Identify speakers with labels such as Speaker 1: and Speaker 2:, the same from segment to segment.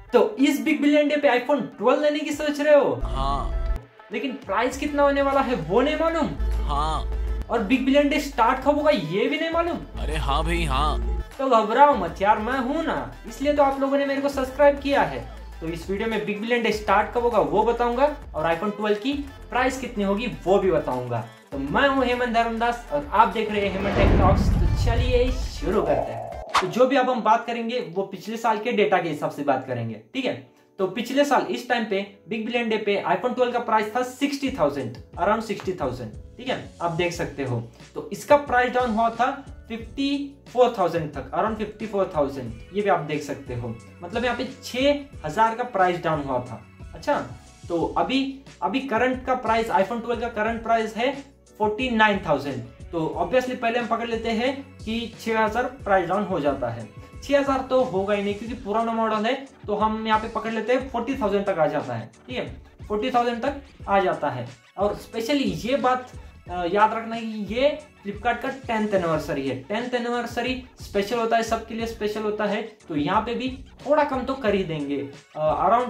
Speaker 1: तो इस big billion day पे आईफोन 12 लेने की सोच रहे हो?
Speaker 2: हाँ।
Speaker 1: लेकिन प्राइस कितना होने वाला है वो नहीं मालूम।
Speaker 2: हाँ।
Speaker 1: और बिग बिलियन डे स्टार्ट कब होगा ये भी नहीं मालूम।
Speaker 2: अरे हाँ भाई हाँ।
Speaker 1: तो घबराओ मत यार, मैं हूं ना, इसलिए तो आप लोगों ने मेरे को सब्सक्राइब किया है। तो इस वीडियो में बिग बिलियन डे स्टार्ट कब होगा वो बताऊंगा और आईफोन 12 की प्राइस कितनी होगी वो भी बताऊंगा। तो मैं हूं हेमंत धर्मदास और आप देख रहे हैं हेमंत टेक टॉक्स। तो चलिए शुरू करते हैं। तो जो भी अब हम बात करेंगे वो पिछले साल के डेटा के हिसाब से बात करेंगे, ठीक है। तो पिछले साल इस टाइम पे बिग बिलियन डे पे आईफोन 12 का प्राइस था 60,000, अराउंड 60,000, ठीक है, आप देख सकते हो। तो इसका प्राइस डाउन हुआ था 54,000 तक, अराउंड 54,000, ये भी आप देख सकते हो। मतलब यहाँ पे 6,000 का प्राइस डाउन हुआ था। अच्छा, तो अभी करंट का प्राइस, आईफोन 12 का करंट प्राइस है 49,000। तो ऑब्वियसली पहले हम पकड़ लेते हैं कि 6,000 प्राइस डाउन हो जाता है। 6,000 तो होगा ही नहीं क्योंकि पुराना मॉडल है, तो हम यहाँ पे पकड़ लेते हैं 40,000 तक आ जाता है, ठीक है, 40,000 तक आ जाता है। और स्पेशली ये बात याद रखना है कि ये फ्लिपकार्ट का 10th एनिवर्सरी है। 10th एनिवर्सरी स्पेशल होता है, सबके लिए स्पेशल होता है। तो यहाँ पे भी थोड़ा कम तो कर ही देंगे, अराउंड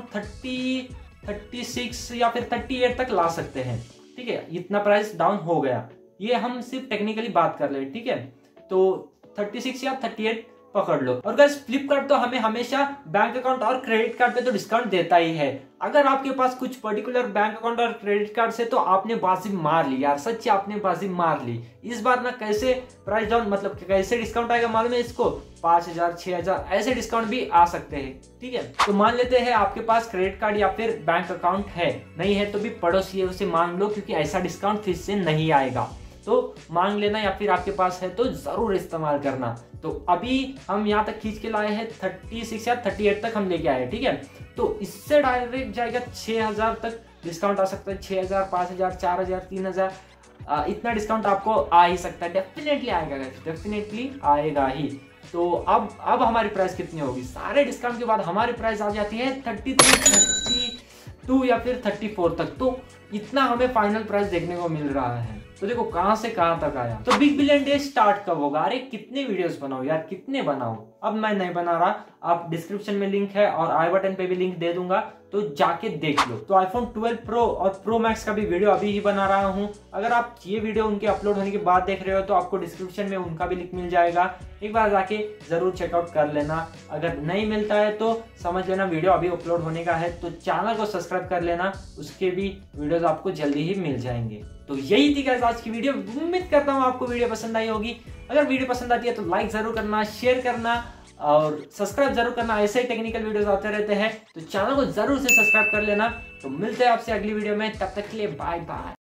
Speaker 1: 36 या फिर 38 तक ला सकते हैं, ठीक है। इतना प्राइस डाउन हो गया, ये हम सिर्फ टेक्निकली बात कर रहे हैं, ठीक है। तो 36 या 38 पकड़ लो। और गाइस फ्लिपकार्ट तो हमें हमेशा बैंक अकाउंट और क्रेडिट कार्ड पे तो डिस्काउंट देता ही है। अगर आपके पास कुछ पर्टिकुलर बैंक अकाउंट और क्रेडिट कार्ड से तो आपने बाजी मार ली यार, सच्ची आपने बाजी मार ली। इस बार ना कैसे प्राइस डाउन, मतलब कैसे डिस्काउंट आएगा मालूम है इसको, 5,000 6,000 ऐसे डिस्काउंट भी आ सकते हैं, ठीक है। तो मान लेते हैं आपके पास क्रेडिट कार्ड या फिर बैंक अकाउंट है, नहीं है तो भी पड़ोसी है उसे मांग लो, क्योंकि ऐसा डिस्काउंट फिर से नहीं आएगा। तो मांग लेना, या फिर आपके पास है तो जरूर इस्तेमाल करना। तो अभी हम यहाँ तक खींच के लाए हैं 36 या 38 तक हम लेके आए, ठीक है। तो इससे डायरेक्ट जाएगा 6,000 तक डिस्काउंट आ सकता है। 6,000 5,000 4,000 3,000 इतना डिस्काउंट आपको आ ही सकता है, डेफिनेटली आएगा, डेफिनेटली आएगा ही। तो अब हमारी प्राइस कितनी होगी? सारे डिस्काउंट के बाद हमारी प्राइस आ जाती है 33 32 या फिर 34 तक। तो इतना हमें फाइनल प्राइस देखने को मिल रहा है। तो देखो कहां से कहां तक आया। तो बिग बिलियन डे स्टार्ट कब होगा? अरे कितने वीडियोस बनाओ यार, कितने बनाओ। अब मैं नहीं बना रहा, आप डिस्क्रिप्शन में लिंक है और आई बटन पे भी लिंक दे दूंगा, तो जाके देख लो। तो आईफोन 12 प्रो और प्रो मैक्स का भी वीडियो अभी ही बना रहा हूँ। अगर आप ये वीडियो उनके अपलोड होने के बाद देख रहे हो तो आपको डिस्क्रिप्शन में उनका भी लिंक मिल जाएगा, एक बार जाके जरूर चेकआउट कर लेना। अगर नहीं मिलता है तो समझ लेना वीडियो अभी अपलोड होने का है, तो चैनल को सब्सक्राइब कर लेना, उसके भी वीडियोस आपको जल्दी ही मिल जाएंगे। तो यही थी गाइस आज की वीडियो। उम्मीद करता हूँ आपको वीडियो पसंद आई होगी। अगर वीडियो पसंद आती है तो लाइक जरूर करना, शेयर करना और सब्सक्राइब जरूर करना। ऐसे ही टेक्निकल वीडियोस आते रहते हैं, तो चैनल को जरूर से सब्सक्राइब कर लेना। तो मिलते हैं आपसे अगली वीडियो में, तब तक के लिए बाय बाय।